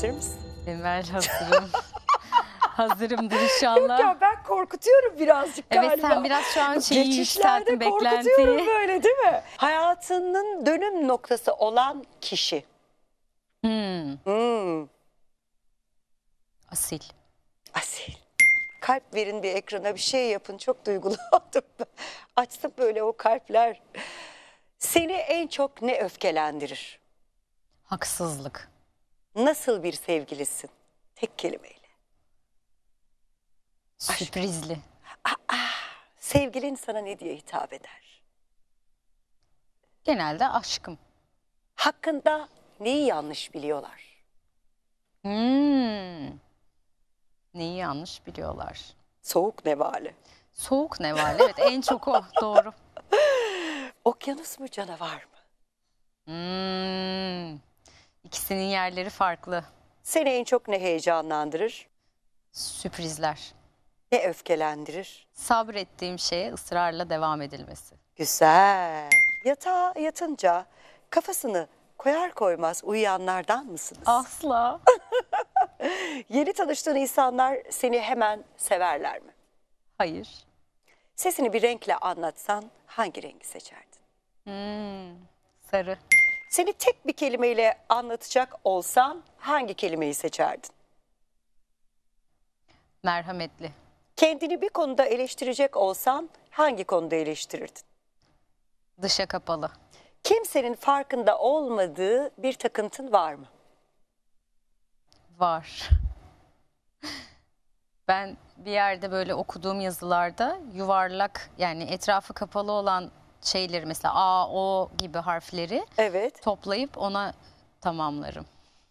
Hazır mısın? Emel hazırım. Hazırımdır inşallah. Ya ben korkutuyorum birazcık galiba. Evet, sen biraz şu an şeyi Geçişlerde yükselttin, korkutuyorum beklentiyi. böyle, değil mi? Hayatının dönüm noktası olan kişi. Asil. Asil. Kalp verin bir ekrana, bir şey yapın. Çok duygulu oldum. Açsın böyle o kalpler. Seni en çok ne öfkelendirir? Haksızlık. Nasıl bir sevgilisin? Tek kelimeyle. Sürprizli. Sevgilin sana ne diye hitap eder? Genelde aşkım. Hakkında neyi yanlış biliyorlar? Neyi yanlış biliyorlar? Soğuk nevale. Soğuk nevale. Evet, en çok o. Doğru. Okyanus mu, canavar mı? İkisinin yerleri farklı. Seni en çok ne heyecanlandırır? Sürprizler. Ne öfkelendirir? Sabrettiğim şeye ısrarla devam edilmesi. Güzel. Yatağa yatınca kafasını koyar koymaz uyuyanlardan mısınız? Asla. Yeni tanıştığın insanlar seni hemen severler mi? Hayır. Sesini bir renkle anlatsan hangi rengi seçerdin? Sarı. Seni tek bir kelimeyle anlatacak olsan hangi kelimeyi seçerdin? Merhametli. Kendini bir konuda eleştirecek olsan hangi konuda eleştirirdin? Dışa kapalı. Kimsenin farkında olmadığı bir takıntın var mı? Var. Ben bir yerde böyle okuduğum yazılarda yuvarlak, yani etrafı kapalı olan şeyleri, mesela A, O gibi harfleri Evet. toplayıp ona tamamlarım.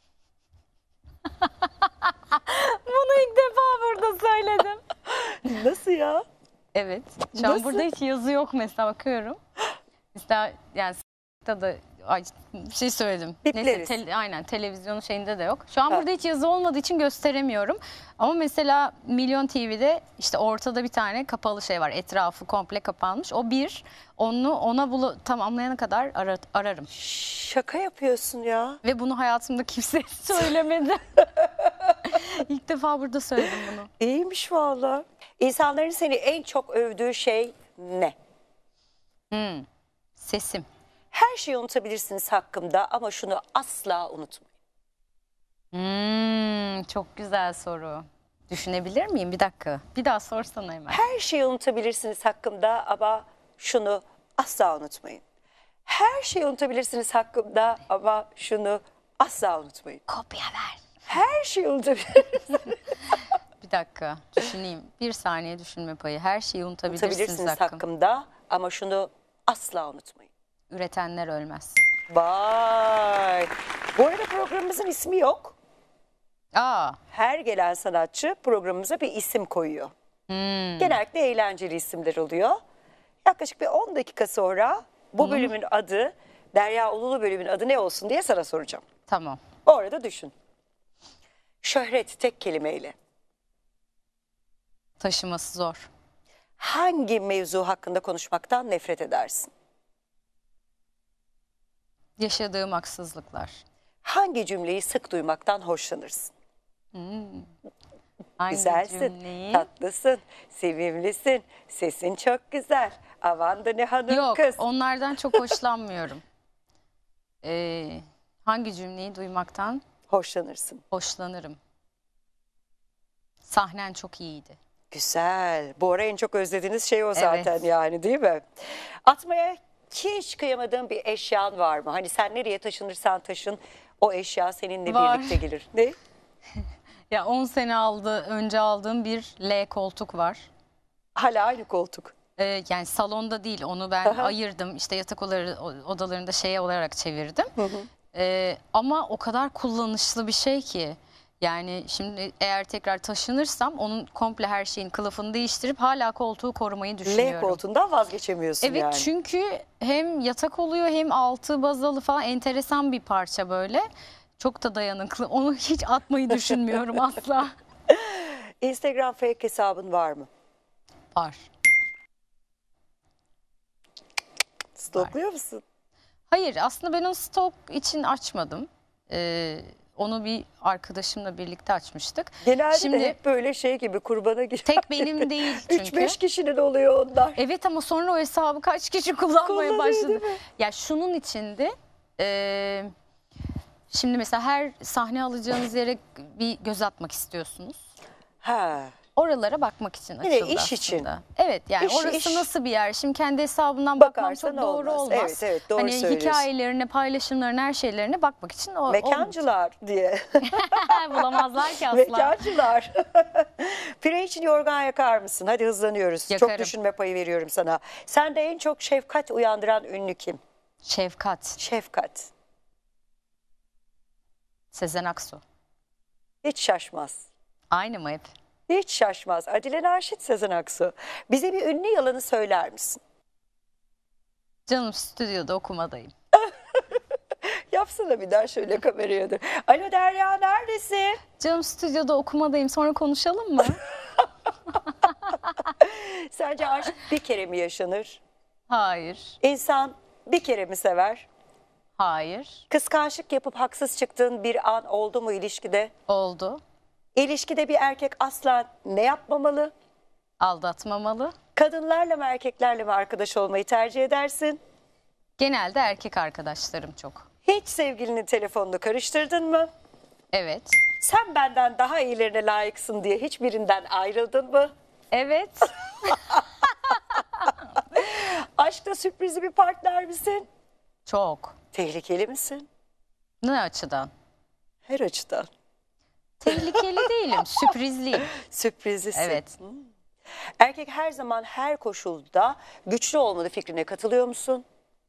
Bunu ilk defa burada söyledim. Nasıl ya? Evet. Şu an Nasıl? burada hiç yazı yok mesela, bakıyorum. Mesela yani da ay, bir şey söyledim. Bipleriz. Aynen, televizyonun şeyinde de yok. Şu an Ha. burada hiç yazı olmadığı için gösteremiyorum. Ama mesela Milyon TV'de işte ortada bir tane kapalı şey var. Etrafı komple kapanmış. O bir. Ona tamamlayana kadar ararım. Şaka yapıyorsun ya. Ve bunu hayatımda kimseye söylemedim. İlk defa burada söyledim bunu. İyiymiş valla. İnsanların seni en çok övdüğü şey ne? Sesim. Her şeyi unutabilirsiniz hakkımda ama şunu asla unutmayın. Çok güzel soru. Düşünebilir miyim? Bir dakika. Bir daha sorsana hemen. Her şeyi unutabilirsiniz hakkımda ama şunu asla unutmayın. Her şeyi unutabilirsiniz hakkımda ama şunu asla unutmayın. Kopya ver. Her şeyi unutabilirsiniz Bir dakika düşüneyim. Bir saniye düşünme payı. Her şeyi unutabilirsiniz hakkım. hakkımda ama şunu asla unutmayın. Üretenler ölmez. Vay. Bu arada programımızın ismi yok. Aa, Her gelen sanatçı programımıza bir isim koyuyor. Genellikle eğlenceli isimler oluyor. Yaklaşık bir 10 dakika sonra bu bölümün adı, Derya Ululu bölümün adı ne olsun diye sana soracağım. tamam. O arada düşün. Şöhret tek kelimeyle. Taşıması zor. Hangi mevzu hakkında konuşmaktan nefret edersin? Yaşadığım haksızlıklar. Hangi cümleyi sık duymaktan hoşlanırsın? Hangi Güzelsin, cümleyi? tatlısın, sevimlisin, sesin çok güzel. Aman da ne hanım Yok, kız. onlardan çok hoşlanmıyorum. Hangi cümleyi duymaktan Hoşlanırsın. hoşlanırım? Sahnen çok iyiydi. Güzel. Bu ara en çok özlediğiniz şey o zaten, Evet. yani değil mi? Atmaya hiç kıyamadığın bir eşyan var mı? Hani sen nereye taşınırsan taşın o eşya seninle Var. birlikte gelir. Ne? Ya 10 sene önce aldığım bir L koltuk var. Hala aynı koltuk. Yani salonda değil, onu ben ayırdım, işte yatak odalarında şey olarak çevirdim. Ama o kadar kullanışlı bir şey ki, yani şimdi eğer tekrar taşınırsam onun komple her şeyin kılıfını değiştirip hala koltuğu korumayı L düşünüyorum. koltuğundan vazgeçemiyorsun Evet, yani. çünkü hem yatak oluyor hem altı bazalı falan, enteresan bir parça böyle. Çok da dayanıklı. Onu hiç atmayı düşünmüyorum asla. Instagram fake hesabın var mı? Var. Stalkluyor musun? Hayır, aslında ben onu stalk için açmadım. Onu bir arkadaşımla birlikte açmıştık. Genelde Şimdi de hep böyle şey gibi kurbana girer. tek benim değil çünkü. 3-5 kişinin oluyor onlar. Evet ama sonra o hesabı kaç kişi kullanmaya Kullanıyor, başladı. değil mi? Ya şunun içinde şimdi mesela her sahne alacağınız yere bir göz atmak istiyorsunuz. Ha. Oralara bakmak için Yine açıldı iş aslında. için. Evet yani İş, orası iş. nasıl bir yer? Şimdi kendi hesabından bakmam Bakarsan çok doğru olmaz. olmaz. Evet, evet, doğru hani söylüyorsun. hikayelerine, paylaşımlarına, her şeylerine bakmak için Mekancılar diye. bulamazlar ki asla. Mekancılar. Pire için yorgan yakar mısın? Hadi hızlanıyoruz. Yakarım. Çok düşünme payı veriyorum sana. Sende en çok şefkat uyandıran ünlü kim? Şefkat, Şefkat. Sezen Aksu. Hiç şaşmaz. Aynı mı hep? Hiç şaşmaz. Adile Naşit, Sezen Aksu. Bize bir ünlü yalanı söyler misin? Canım stüdyoda okumadayım. Yapsana bir daha şöyle kameraya da. Alo Derya, neredesin? Canım stüdyoda okumadayım, sonra konuşalım mı? Sence aşk bir kere mi yaşanır? Hayır, İnsan bir kere mi sever? hayır. Kıskançlık yapıp haksız çıktığın bir an oldu mu ilişkide? Oldu. İlişkide bir erkek asla ne yapmamalı? Aldatmamalı. Kadınlarla mı erkeklerle mi arkadaş olmayı tercih edersin? Genelde erkek arkadaşlarım çok. Hiç sevgilinin telefonunu karıştırdın mı? Evet. Sen benden daha iyilerine layıksın diye hiçbirinden ayrıldın mı? Evet. Aşkta sürprizli bir partner misin? Çok. Tehlikeli misin? Ne açıdan? Her açıdan. Tehlikeli değilim, sürprizliyim. Sürprizlisin. Evet. Erkek her zaman her koşulda güçlü olmalı fikrine katılıyor musun?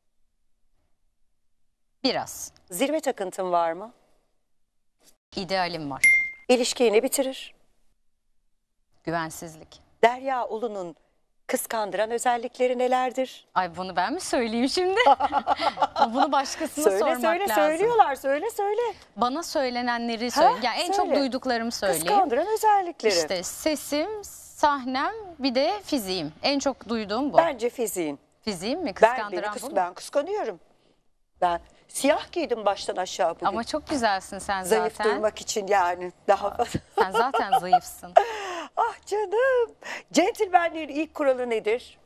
Biraz. Zirve takıntın var mı? İdealim var. İlişkiyi ne bitirir? Güvensizlik. Derya Ulu'nun kıskandıran özellikleri nelerdir? Ay bunu ben mi söyleyeyim şimdi? Bunu başkasına Söyle sormak söyle lazım. söylüyorlar söyle. Bana söylenenleri söyle. Yani en çok söyle. duyduklarımı söyleyeyim. Kıskandıran özellikleri. İşte sesim, sahnem, bir de fiziğim. En çok duyduğum bu. Bence fiziğin. Fiziğim mi? Ben, Kıskandıran bu mu? ben kıskanıyorum. Ben siyah giydim baştan aşağı bugün. Ama çok güzelsin sen Zayıf zaten. durmak için yani daha fazla. Sen zaten zayıfsın. Ah canım. Centilmenliğin ilk kuralı nedir?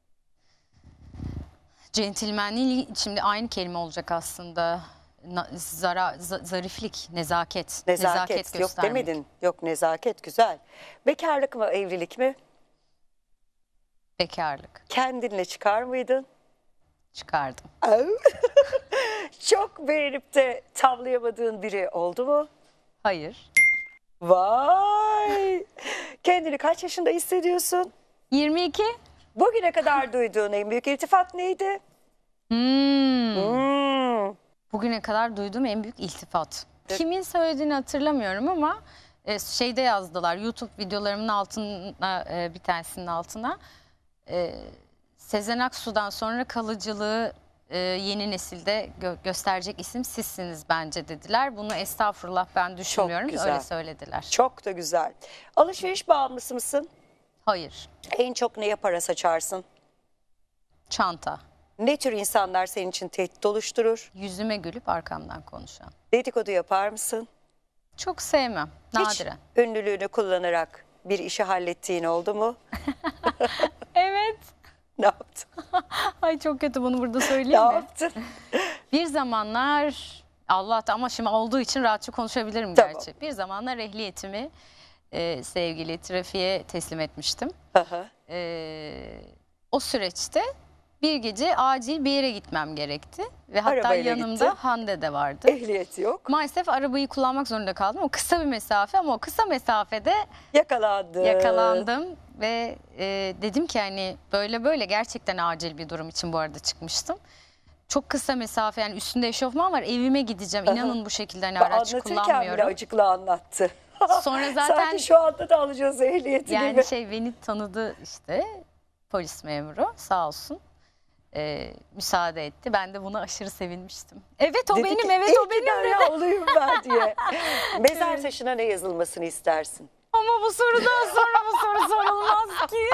Centilmenliğin şimdi aynı kelime olacak aslında. Zariflik, nezaket. Nezaket. Yok göstermek. demedin. Yok nezaket güzel. Bekarlık mı evlilik mi? Bekarlık. Kendinle çıkar mıydın? Çıkardım. Au. Çok beğenip de tavlayamadığın biri oldu mu? Hayır. Vay! Kendini kaç yaşında hissediyorsun? 22. Bugüne kadar duyduğun en büyük iltifat neydi? Bugüne kadar duyduğum en büyük iltifat. Kimin söylediğini hatırlamıyorum ama şeyde yazdılar. YouTube videolarımın altına bir tanesinin altına. Sezen Aksu'dan sonra kalıcılığı yeni nesilde gösterecek isim sizsiniz bence dediler. Bunu estağfurullah ben düşünmüyorum. güzel. Öyle söylediler. Çok da güzel. Alışveriş bağımlısı mısın? Hayır. En çok neye para saçarsın? Çanta. Ne tür insanlar senin için tehdit oluşturur? Yüzüme gülüp arkamdan konuşan. Dedikodu yapar mısın? Çok sevmem. Hiç Nadiren. ünlülüğünü kullanarak bir işi hallettiğin oldu mu? Evet. Ne yaptın? Ay çok kötü, bunu burada Ne söyleyeyim mi? yaptın? Bir zamanlar Allah'ta, ama şimdi olduğu için rahatça konuşabilirim Tamam. gerçi. Bir zamanlar ehliyetimi sevgili trafiğe teslim etmiştim. Aha. O süreçte bir gece acil bir yere gitmem gerekti. Ve hatta Arabayla yanımda gittin. Hande de vardı. Ehliyeti yok. Maalesef arabayı kullanmak zorunda kaldım. O kısa bir mesafe, ama o kısa mesafede Yakalandın. yakalandım. Ve dedim ki hani böyle gerçekten acil bir durum için bu arada çıkmıştım. Çok kısa mesafe, yani üstünde eşofman var, evime gideceğim. İnanın bu şekilde hani araç Anlatırken bile kullanmıyorum. acıklı anlattı. Sonra zaten Sanki şu anda da alacağız ehliyeti yani gibi. beni tanıdı işte, polis memuru sağ olsun. Müsaade etti. Ben de buna aşırı sevinmiştim. Evet o Dedi benim, ki, evet "İyi o ki benim Derya dedi. olayım ben diye. Mezar taşına ne yazılmasını istersin? Ama bu sorudan sonra bu soru sorulmaz ki.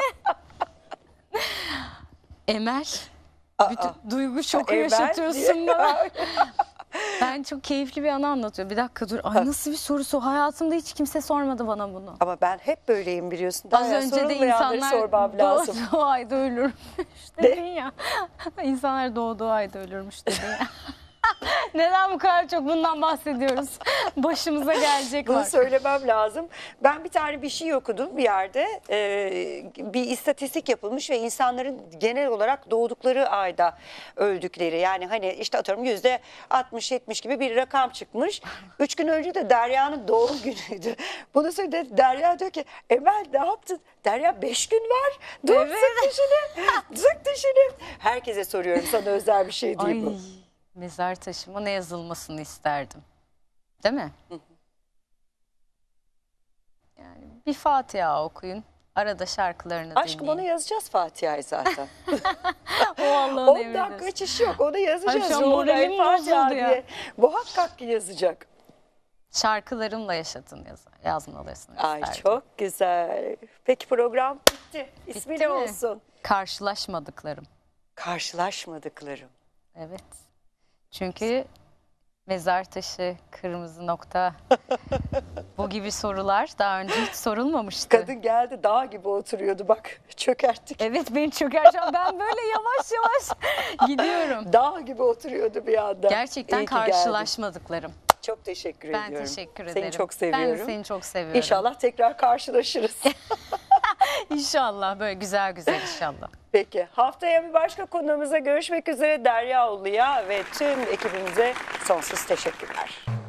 Emel. Bütün duygu şoku Emel yaşatıyorsun diye. bana. Ben çok keyifli bir anı anlatıyorum. Bir dakika dur. Ay nasıl bir sorusu? Hayatımda hiç kimse sormadı bana bunu. Ama ben hep böyleyim biliyorsun. Az önce de insanlar sormam lazım. doğduğu ayda ölürmüş dedin ya. İnsanlar doğduğu ayda ölürmüş dedin ya. Neden bu kadar çok bundan bahsediyoruz? Başımıza gelecek Bunu var. söylemem lazım. Ben bir tane bir şey okudum bir yerde. Bir istatistik yapılmış ve insanların genel olarak doğdukları ayda öldükleri. Yani hani işte atıyorum %60-70 gibi bir rakam çıkmış. 3 gün önce de Derya'nın doğum günüydü. Bunu söyledi. Derya diyor ki Emel ne yaptın? Derya 5 gün var. Dur Evet. sık dişini. Sık dişini. Herkese soruyorum, sana özel bir şey değil Ay, bu. mezar taşıma ne yazılmasını isterdim. Değil mi? Yani bir Fatiha okuyun. Arada şarkılarını Aşkım onu dinleyin. yazacağız Fatiha'yı zaten. O Allah'ın 10 emri. dakika kaçış yok. Onu yazacağız. Ay, şu an Ruhuna moralim El Fatiha bozuldu ya. diye. Muhakkak ki yazacak. Şarkılarımla yaşatın yazmalısınız. Ay isterdim. çok güzel. Peki program bitti. İsmi Bitti ne mi? olsun? Karşılaşmadıklarım. Karşılaşmadıklarım. Evet. Çünkü mezar taşı, kırmızı nokta bu gibi sorular daha önce hiç sorulmamıştı. Kadın geldi dağ gibi oturuyordu bak, çökerttik. Evet, beni çökerken ben böyle yavaş yavaş gidiyorum. Dağ gibi oturuyordu bir anda. Gerçekten İyi ki geldin. karşılaşmadıklarım. Çok teşekkür Ben ediyorum. teşekkür ederim. Seni çok seviyorum. Ben de seni çok seviyorum. İnşallah tekrar karşılaşırız. İnşallah böyle güzel güzel inşallah. Peki haftaya bir başka konuğumuzla görüşmek üzere. Derya Ulu'ya ve tüm ekibimize sonsuz teşekkürler.